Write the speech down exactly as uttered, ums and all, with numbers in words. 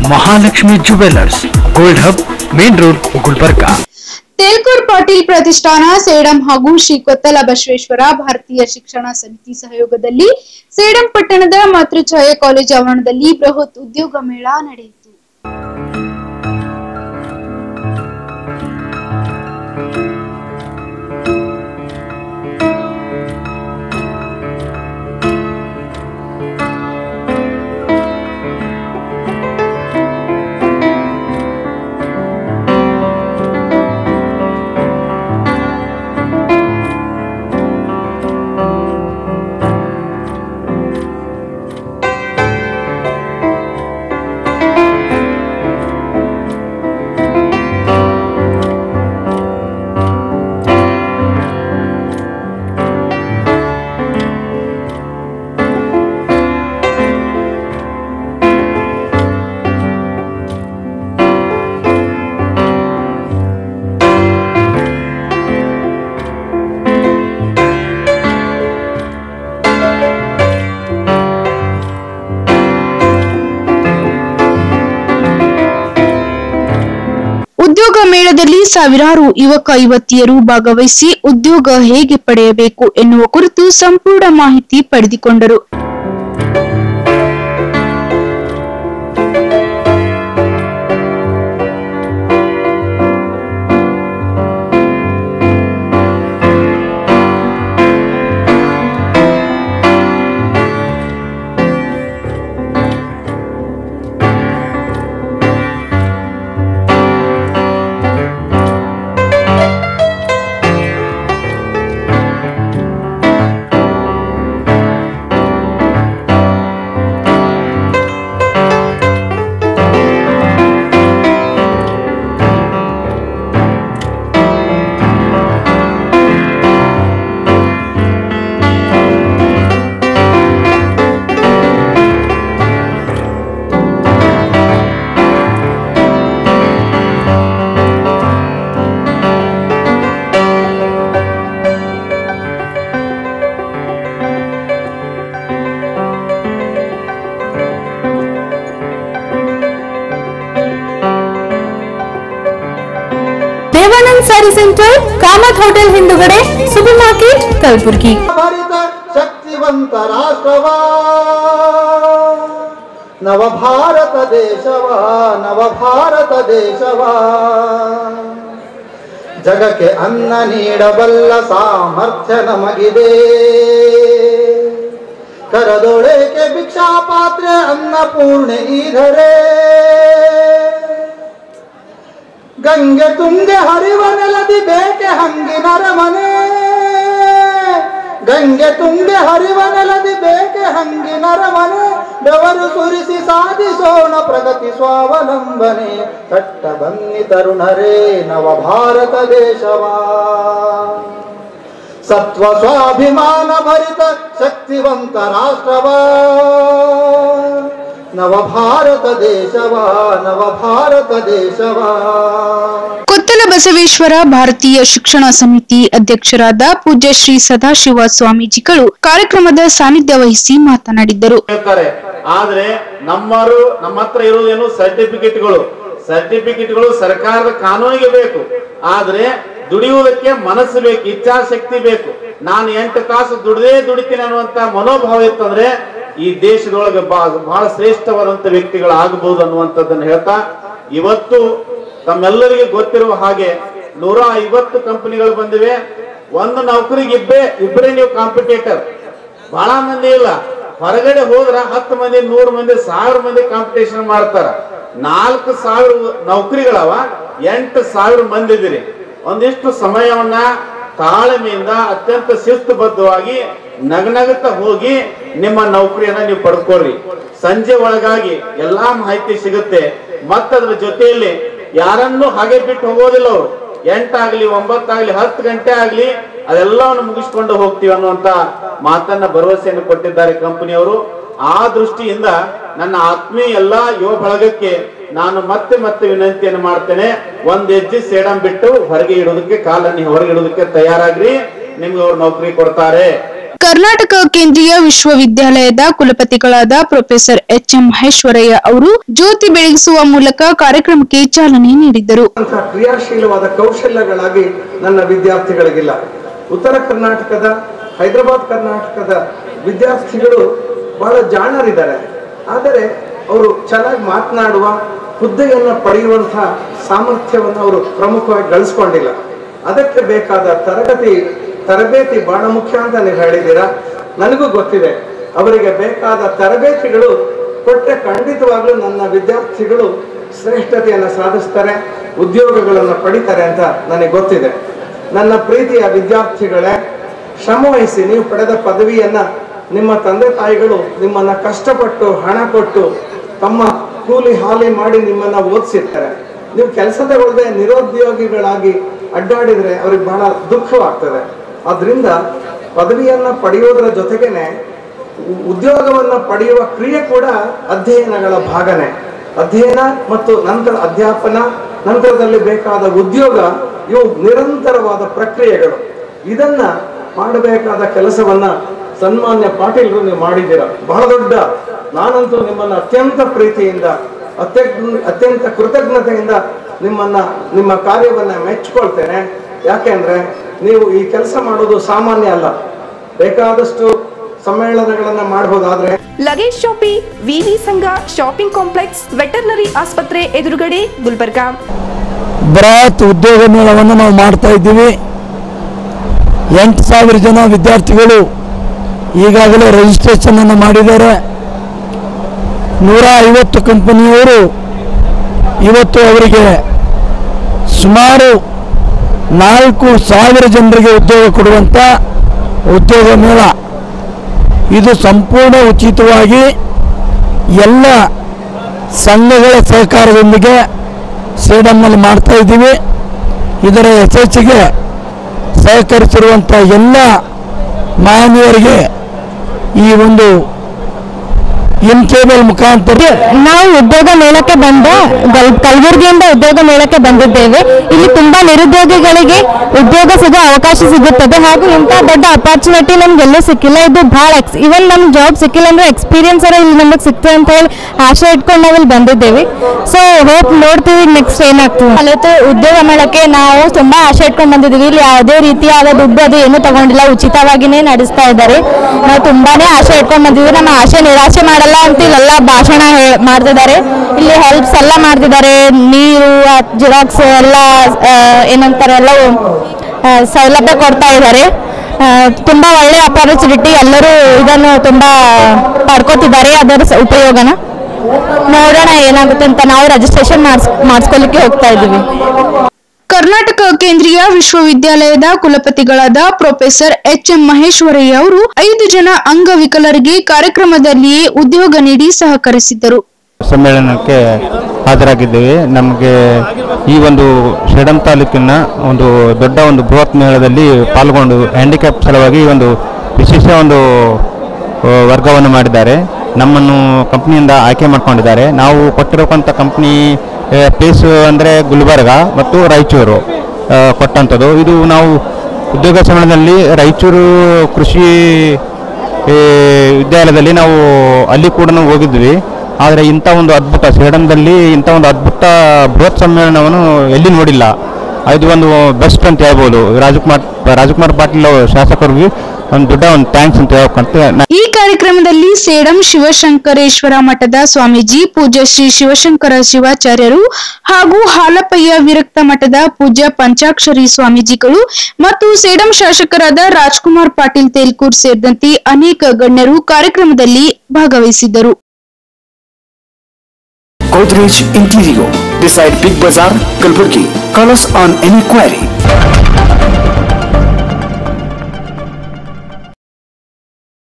Mahalakshmi jewellers, gold hub, main road, Gulbarga. Telkur Patil Pratishthan Sedam ಹಾಗೂ ಶ್ರೀ ಕೊತ್ತಲ ಬಸವೇಶ್ವರ ಭಾರತೀಯ ಶಿಕ್ಷಣ ಸಮಿತಿ ಸಹಯೋಗದಲ್ಲಿ ಸೇಡಂ ಪಟ್ಟಣದ ಮಾತೃಛಾಯಾ ಕಾಲೇಜು ಆವರಣದಲ್ಲಿ ಬೃಹತ್ ಉದ್ಯೋಗ ಮೇಳ ನಡೆಯಿತು. ಉದ್ಯೋಗ ಮೇಳದಲ್ಲಿ ಸಾವಿರಾರು ಯುವಕ ಯುವತಿಯರು ಭಾಗವಹಿಸಿ ಉದ್ಯೋಗ ಹೇಗೆ ಪಡೆಯಬೇಕು ಎನ್ನುವ ಕುರಿತು ಸಂಪೂರ್ಣ ಮಾಹಿತಿ ಪಡೆದುಕೊಂಡರು. ದೇವಾನಂದ್ ಸಾರಿ ಸೆಂಟರ್, ಕಾಮತ್ ಹೋಟೆಲ್ ಹಿಂದುಗಡೆ, ಸೂಪರ್ ಮಾರ್ಕೆಟ್, ಕಲಬುರಗಿ. ಶಕ್ತಿವಂತ ರಾಷ್ಟ್ರವ ನವ ಭಾರತ ದೇಶವ ನವ ಭಾರತ ದೇಶವ ಜಗಕ್ಕೆ ಅನ್ನ ನೀಡಬಲ್ಲ ಸಾಮರ್ಥ್ಯ ನಮಗಿದೆ. ಕರದೊಳೆಕೆ ಭಿಕ್ಷಾ ಪಾತ್ರೆ ಅನ್ನಪೂರ್ಣೆ ಈಧರೆ ಗಂಗೆ ತುಂಗೆ ಹರಿವ ನೆಲದಿ ಬೇಕೆ ಹಂಗಿನರ ಮನೆ. ಗಂಗೆ ತುಂಗೆ ಹರಿವ ನೆಲದಿ ಬೇಕೆ ಹಂಗಿನರ ಮನೆ. ಬೆವರು ಸುರಿಸಿ ಸಾಧಿಸೋಣ ಪ್ರಗತಿ ಸ್ವಾವಲಂಬನೆ. ಕಟ್ಟ ಬನ್ನಿ ತರುಣರೇ ನವ ಭಾರತ ದೇಶವ ಸತ್ವ ಸ್ವಾಭಿಮಾನ ಭರಿತ ಶಕ್ತಿವಂತ ರಾಷ್ಟ್ರವ ನವ ಭಾರತ ದೇಶವ ನವ ಭಾರತ ದೇಶವ. ಕೊತ್ತಲ ಬಸವೇಶ್ವರ ಭಾರತೀಯ ಶಿಕ್ಷಣ ಸಮಿತಿ ಅಧ್ಯಕ್ಷರಾದ ಪೂಜ್ಯ ಶ್ರೀ ಸದಾಶಿವ ಸ್ವಾಮೀಜಿಗಳು ಕಾರ್ಯಕ್ರಮದ ಸಾನ್ನಿಧ್ಯ ವಹಿಸಿ ಮಾತನಾಡಿದ್ದರು. ಆದ್ರೆ ನಮ್ಮರು ನಮ್ಮ ಹತ್ರ ಇರುವುದೇನು ಸರ್ಟಿಫಿಕೇಟ್ಗಳು ಸರ್ಟಿಫಿಕೇಟ್ಗಳು ಸರ್ಕಾರದ ಕಾನೂನಿಗೆ ಬೇಕು. ಆದ್ರೆ ದುಡಿಯುವುದಕ್ಕೆ ಮನಸ್ಸು ಬೇಕು, ಇಚ್ಛಾಶಕ್ತಿ ಬೇಕು. ನಾನು ಎಂಟು ತಾಸು ದುಡಿದೇ ದುಡಿತೀನಿ ಅನ್ನುವಂತ ಮನೋಭಾವ ಇತ್ತಂದ್ರೆ ಈ ದೇಶದೊಳಗೆ ಬಹಳ ಶ್ರೇಷ್ಠವಾದಂತ ವ್ಯಕ್ತಿಗಳು ಆಗಬಹುದು ಅನ್ನುವಂಥದ್ದನ್ನು ಹೇಳ್ತಾ, ಇವತ್ತು ತಮ್ಮೆಲ್ಲರಿಗೆ ಗೊತ್ತಿರುವ ಹಾಗೆ ನೂರ ಐವತ್ತು ಕಂಪನಿಗಳು ಬಂದಿವೆ. ಒಂದು ನೌಕರಿಗೆ ಇಬ್ಬರೇ ಇಬ್ಬರೇ ನೀವು ಕಾಂಪಿಟೇಟರ್. ಬಹಳ ಮಂದಿ ಇಲ್ಲ. ಹೊರಗಡೆ ಹೋದ್ರ ಹತ್ತು ಮಂದಿ, ನೂರು ಮಂದಿ, ಸಾವಿರ ಮಂದಿ ಕಾಂಪಿಟೇಷನ್ ಮಾಡ್ತಾರ. ನಾಲ್ಕು ಸಾವಿರ ನೌಕರಿಗಳವ, ಎಂಟು ಸಾವಿರ ಮಂದಿ ಇದ್ದೀರಿ. ಒಂದಿಷ್ಟು ಸಮಯವನ್ನ ತಾಳ್ಮೆಯಿಂದ ಅತ್ಯಂತ ಶಿಸ್ತುಬದ್ಧವಾಗಿ ನಗನಗುತ್ತಾ ಹೋಗಿ ನಿಮ್ಮ ನೌಕರಿಯನ್ನ ನೀವು ಪಡ್ಕೊಳ್ಳಿ. ಸಂಜೆ ಒಳಗಾಗಿ ಎಲ್ಲಾ ಮಾಹಿತಿ ಸಿಗುತ್ತೆ. ಮತ್ತದ್ರ ಜೊತೆಯಲ್ಲಿ ಯಾರನ್ನು ಹಾಗೆ ಬಿಟ್ಟು ಹೋಗೋದಿಲ್ಲ. ಅವರು ಎಂಟಾಗ್ಲಿ ಒಂಬತ್ತಾಗ್ಲಿ ಹತ್ತು ಗಂಟೆ ಆಗ್ಲಿ ಅದೆಲ್ಲವನ್ನು ಮುಗಿಸ್ಕೊಂಡು ಹೋಗ್ತೀವಿ ಅನ್ನುವಂತ ಮಾತನ್ನ ಭರವಸೆಯನ್ನು ಕೊಟ್ಟಿದ್ದಾರೆ ಕಂಪನಿಯವರು. ಆ ದೃಷ್ಟಿಯಿಂದ ನನ್ನ ಆತ್ಮೀಯ ಎಲ್ಲಾ ಯುವ ಬಳಗಕ್ಕೆ ನಾನು ಮತ್ತೆ ಮತ್ತೆ ವಿನಂತಿಯನ್ನು ಮಾಡ್ತೇನೆ. ಒಂದ್ ಹೆಜ್ಜೆ ಸೇಡಂ ಬಿಟ್ಟು ಹೊರಗೆ ಇಡೋದಕ್ಕೆ ಕಾಲನ್ನು ಹೊರಗೆ ಇಡೋದಕ್ಕೆ ತಯಾರಾಗ್ರಿ. ನಿಮ್ಗೆ ಅವ್ರು ನೌಕರಿ ಕೊಡ್ತಾರೆ. ಕರ್ನಾಟಕ ಕೇಂದ್ರೀಯ ವಿಶ್ವವಿದ್ಯಾಲಯದ ಕುಲಪತಿಗಳಾದ ಪ್ರೊಫೆಸರ್ ಎಚ್ ಎಂ ಮಹೇಶ್ವರಯ್ಯ ಅವರು ಜ್ಯೋತಿ ಬೆಳಗಿಸುವ ಮೂಲಕ ಕಾರ್ಯಕ್ರಮಕ್ಕೆ ಚಾಲನೆ ನೀಡಿದರು. ಕ್ರಿಯಾಶೀಲವಾದ ಕೌಶಲ್ಯಗಳಾಗಿ ನನ್ನ ವಿದ್ಯಾರ್ಥಿಗಳಿಗಿಲ್ಲ. ಉತ್ತರ ಕರ್ನಾಟಕದ, ಹೈದರಾಬಾದ್ ಕರ್ನಾಟಕದ ವಿದ್ಯಾರ್ಥಿಗಳು ಬಹಳ ಜಾಣರಿದ್ದಾರೆ. ಆದರೆ ಅವರು ಚೆನ್ನಾಗಿ ಮಾತನಾಡುವ, ಹುದ್ದೆಯನ್ನು ಪಡೆಯುವಂತಹ ಸಾಮರ್ಥ್ಯವನ್ನು ಅವರು ಪ್ರಮುಖವಾಗಿ ಗಳಿಸ್ಕೊಂಡಿಲ್ಲ. ಅದಕ್ಕೆ ಬೇಕಾದ ತರಗತಿ ತರಬೇತಿ ಬಹಳ ಮುಖ್ಯ ಅಂತ ನೀವು ಹೇಳಿದ್ದೀರಾ. ನನಗೂ ಗೊತ್ತಿದೆ. ಅವರಿಗೆ ಬೇಕಾದ ತರಬೇತಿಗಳು ಕೊಟ್ಟರೆ ಖಂಡಿತವಾಗ್ಲೂ ನನ್ನ ವಿದ್ಯಾರ್ಥಿಗಳು ಶ್ರೇಷ್ಠತೆಯನ್ನು ಸಾಧಿಸ್ತಾರೆ, ಉದ್ಯೋಗಗಳನ್ನು ಪಡಿತಾರೆ ಅಂತ ನನಗೆ ಗೊತ್ತಿದೆ. ನನ್ನ ಪ್ರೀತಿಯ ವಿದ್ಯಾರ್ಥಿಗಳೇ, ಶ್ರಮವಹಿಸಿ ನೀವು ಪಡೆದ ಪದವಿಯನ್ನ ನಿಮ್ಮ ತಂದೆ ತಾಯಿಗಳು ನಿಮ್ಮನ್ನ ಕಷ್ಟಪಟ್ಟು ಹಣ ಕೊಟ್ಟು ತಮ್ಮ ಕೂಲಿ ಹಾಲಿ ಮಾಡಿ ನಿಮ್ಮನ್ನ ಓದಿಸಿರ್ತಾರೆ. ನೀವು ಕೆಲಸ ತಗೊಳ್ಳದೆ ನಿರುದ್ಯೋಗಿಗಳಾಗಿ ಅಡ್ಡಾಡಿದ್ರೆ ಅವ್ರಿಗೆ ಬಹಳ ದುಃಖವಾಗ್ತದೆ. ಆದ್ರಿಂದ ಪದವಿಯನ್ನ ಪಡೆಯೋದರ ಜೊತೆಗೇನೆ ಉದ್ಯೋಗವನ್ನ ಪಡೆಯುವ ಕ್ರಿಯೆ ಕೂಡ ಅಧ್ಯಯನಗಳ ಭಾಗನೆ. ಅಧ್ಯಯನ ಮತ್ತು ನಂತರ ಅಧ್ಯಾಪನ, ನಂತರದಲ್ಲಿ ಬೇಕಾದ ಉದ್ಯೋಗ, ಇವು ನಿರಂತರವಾದ ಪ್ರಕ್ರಿಯೆಗಳು. ಇದನ್ನ ಮಾಡಬೇಕಾದ ಕೆಲಸವನ್ನ ಸನ್ಮಾನ್ಯ ಪಾಟೀಲ್ರು ನೀವು ಮಾಡಿದ್ದೀರ. ಬಹಳ ದೊಡ್ಡ, ನಾನಂತೂ ನಿಮ್ಮನ್ನ ಅತ್ಯಂತ ಪ್ರೀತಿಯಿಂದ ಅತ್ಯಂತ ಅತ್ಯಂತ ಕೃತಜ್ಞತೆಯಿಂದ ನಿಮ್ಮನ್ನ ನಿಮ್ಮ ಕಾರ್ಯವನ್ನ ಮೆಚ್ಚಿಕೊಳ್ತೇನೆ. ಯಾಕೆಂದ್ರೆ ನೀವು ಈ ಕೆಲಸ ಮಾಡೋದು ಸಾಮಾನ್ಯ ಅಲ್ಲ. ಬೇಕಾದಷ್ಟು ಸಮ್ಮೇಳನಗಳನ್ನ ಮಾಡಬಹುದಾದ್ರೆ ಲಗೇಜ್ ಶಾಪಿ, ವಿವಿ ಸಂಘ ಶಾಪಿಂಗ್ ಕಾಂಪ್ಲೆಕ್ಸ್, ವೆಟರ್ನರಿ ಆಸ್ಪತ್ರೆ ಎದುರುಗಡೆ, ಗುಲ್ಬರ್ಗಾ. ಬೃಹತ್ ಉದ್ಯೋಗ ಮೇಳವನ್ನು ನಾವು ಮಾಡ್ತಾ ಇದ್ದೀವಿ. ಎಂಟು ಸಾವಿರ ಜನ ವಿದ್ಯಾರ್ಥಿಗಳು ಈಗಾಗಲೇ ರಿಜಿಸ್ಟ್ರೇಷನ್ ಅನ್ನು ಮಾಡಿದ್ದಾರೆ. ನೂರ ಐವತ್ತು ಕಂಪನಿಯವರು ಇವತ್ತು ಅವರಿಗೆ ಸುಮಾರು ನಾಲ್ಕು ಸಾವಿರ ಜನರಿಗೆ ಉದ್ಯೋಗ ಕೊಡುವಂಥ ಉದ್ಯೋಗ ಮೇಳ. ಇದು ಸಂಪೂರ್ಣ ಉಚಿತವಾಗಿ ಎಲ್ಲ ಸಂಘಗಳ ಸಹಕಾರದೊಂದಿಗೆ ಸೇಡಂನಲ್ಲಿ ಮಾಡ್ತಾ ಇದ್ದೀವಿ. ಇದರ ಯಶಸ್ಸಿಗೆ ಸಹಕರಿಸಿರುವಂಥ ಎಲ್ಲ ಮಾನವರಿಗೆ ಈ ಒಂದು ಇನ್ ಕೇಬಲ್ ಮುಖಾಂತರ ನಾವು ಉದ್ಯೋಗ ಮೇಳಕ್ಕೆ ಬಂದ ಕಲಬುರಗಿಯಿಂದ ಉದ್ಯೋಗ ಮೇಳಕ್ಕೆ ಬಂದಿದ್ದೇವೆ. ಇಲ್ಲಿ ತುಂಬಾ ನಿರುದ್ಯೋಗಿಗಳಿಗೆ ಉದ್ಯೋಗ ಸಿಗೋ ಅವಕಾಶ ಸಿಗುತ್ತದೆ. ಹಾಗೂ ಇಂಥ ದೊಡ್ಡ ಅಪರ್ಚುನಿಟಿ ನಮ್ಗೆಲ್ಲೂ ಸಿಕ್ಕಿಲ್ಲ. ಇದು ಬಹಳ ಇವನ್ ನಮ್ಗೆ ಜಾಬ್ ಸಿಕ್ಕಿಲ್ಲ ಅಂದ್ರೆ ಎಕ್ಸ್ಪೀರಿಯನ್ಸ್ ಅರ ಇಲ್ಲಿ ನಮಗೆ ಸಿಗ್ತದೆ ಅಂತ ಹೇಳಿ ಆಶೆ ಇಟ್ಕೊಂಡು ನಾವು ಇಲ್ಲಿ ಬಂದಿದ್ದೇವೆ. ಸೊ ಹೋಪ್ ನೋಡ್ತೀವಿ ನೆಕ್ಸ್ಟ್ ಏನಾಗ್ತದೆ. ಅಲ್ಲತ್ತು ಉದ್ಯೋಗ ಮೇಳಕ್ಕೆ ನಾವು ತುಂಬಾ ಆಶೆ ಇಟ್ಕೊಂಡು ಬಂದಿದ್ದೀವಿ. ಇಲ್ಲಿ ಯಾವುದೇ ರೀತಿಯಾದ ದುಡ್ಡು ಅದು ಏನು ತಗೊಂಡಿಲ್ಲ, ಉಚಿತವಾಗಿನೇ ನಡೆಸ್ತಾ ಇದ್ದಾರೆ. ನಾವು ತುಂಬಾನೇ ಆಶೆ ಇಟ್ಕೊಂಡು ಬಂದಿದ್ದೀವಿ. ನಮ್ಮ ಆಶೆ ನಿರಾಶೆ ಮಾಡಲ್ಲ ಅಂತ ಇಲ್ಲೆಲ್ಲ ಭಾಷಣ ಮಾಡ್ತಿದ್ದಾರೆ. ಇಲ್ಲಿ ಹೆಲ್ಪ್ಸ್ ಎಲ್ಲ ಮಾಡ್ತಿದ್ದಾರೆ. ನೀರು, ಜಿರಾಕ್ಸ್ ಎಲ್ಲ ಏನಂತಾರೆ ಎಲ್ಲ ಸೌಲಭ್ಯ ಕೊಡ್ತಾ ಇದ್ದಾರೆ. ತುಂಬಾ ಒಳ್ಳೆ ಅಪರ್ಚುನಿಟಿ. ಎಲ್ಲರೂ ಇದನ್ನು ತುಂಬಾ ಪಡ್ಕೋತಿದ್ದಾರೆ ಅದರ ಉಪಯೋಗನ. ನೋಡೋಣ ಏನಾಗುತ್ತೆ ಅಂತ. ನಾವು ರಿಜಿಸ್ಟ್ರೇಷನ್ ಮಾಡಿಸ್ ಮಾಡಿಸ್ಕೊಳ್ಳಿಕ್ಕೆ ಹೋಗ್ತಾ ಇದ್ದೀವಿ. ಕರ್ನಾಟಕ ಕೇಂದ್ರೀಯ ವಿಶ್ವವಿದ್ಯಾಲಯದ ಕುಲಪತಿಗಳಾದ ಪ್ರೊಫೆಸರ್ ಎಚ್ ಎಂ ಮಹೇಶ್ವರಯ್ಯ ಅವರು ಐದು ಜನ ಅಂಗವಿಕಲರಿಗೆ ಕಾರ್ಯಕ್ರಮದಲ್ಲಿಯೇ ಉದ್ಯೋಗ ನೀಡಿ ಸಹಕರಿಸಿದ್ದರು. ಸಮ್ಮೇಳನಕ್ಕೆ ಹಾಜರಾಗಿದ್ದೇವೆ. ನಮಗೆ ಈ ಒಂದು ಸೇಡಂ ತಾಲೂಕಿನ ಒಂದು ದೊಡ್ಡ ಒಂದು ಬೃಹತ್ ಮೇಳದಲ್ಲಿ ಪಾಲ್ಗೊಂಡು ಹ್ಯಾಂಡಿಕ್ಯಾಪ್ ಸಲುವಾಗಿ ಒಂದು ವಿಶೇಷ ಒಂದು ವರ್ಗವನ್ನು ಮಾಡಿದ್ದಾರೆ. ನಮ್ಮನ್ನು ಕಂಪ್ನಿಯಿಂದ ಆಯ್ಕೆ ಮಾಡ್ಕೊಂಡಿದ್ದಾರೆ. ನಾವು ಕೊಟ್ಟಿರೋಂಥ ಕಂಪ್ನಿ ಪ್ಲೇಸ್ ಅಂದರೆ ಗುಲ್ಬರ್ಗ ಮತ್ತು ರಾಯಚೂರು ಕೊಟ್ಟಂಥದ್ದು. ಇದು ನಾವು ಉದ್ಯೋಗ ಸಮ್ಮೇಳನದಲ್ಲಿ ರಾಯಚೂರು ಕೃಷಿ ವಿದ್ಯಾಲಯದಲ್ಲಿ ನಾವು ಅಲ್ಲಿ ಕೂಡ ನಾವು ಹೋಗಿದ್ವಿ. ಆದರೆ ಇಂಥ ಒಂದು ಅದ್ಭುತ ಸೇಡಂದಲ್ಲಿ ಇಂಥ ಒಂದು ಅದ್ಭುತ ಬೃಹತ್ ಸಮ್ಮೇಳನವನ್ನು ಎಲ್ಲಿ ನೋಡಿಲ್ಲ. ಇದು ಒಂದು ಬೆಸ್ಟ್ ಅಂತ ಹೇಳ್ಬೋದು. ರಾಜಕುಮಾರ್ ರಾಜಕುಮಾರ್ ಪಾಟೀಲ್ ಶಾಸಕರಿಗೆ ಒಂದು ದೊಡ್ಡ ಒಂದು ಥ್ಯಾಂಕ್ಸ್ ಅಂತ ಹೇಳ್ಕೊಂತ. ಈ ಕಾರ್ಯಕ್ರಮದಲ್ಲಿ ಸೇಡಂ ಶಿವಶಂಕರೇಶ್ವರ ಮಠದ ಸ್ವಾಮೀಜಿ ಪೂಜ್ಯ ಶ್ರೀ ಶಿವಶಂಕರ ಶಿವಾಚಾರ್ಯರು ಹಾಗೂ ಹಾಲಪ್ಪಯ್ಯ ವಿರಕ್ತ ಮಠದ ಪೂಜ್ಯ ಪಂಚಾಕ್ಷರಿ ಸ್ವಾಮೀಜಿಗಳು ಮತ್ತು ಸೇಡಂ ಶಾಸಕರಾದ ರಾಜ್ಕುಮಾರ್ ಪಾಟೀಲ್ ತೇಲ್ಕೂರ್ ಸೇರಿದಂತೆ ಅನೇಕ ಗಣ್ಯರು ಕಾರ್ಯಕ್ರಮದಲ್ಲಿ ಭಾಗವಹಿಸಿದ್ದರು. Godrej Interior beside Big Bazaar, Kalburgi. Call us on any query.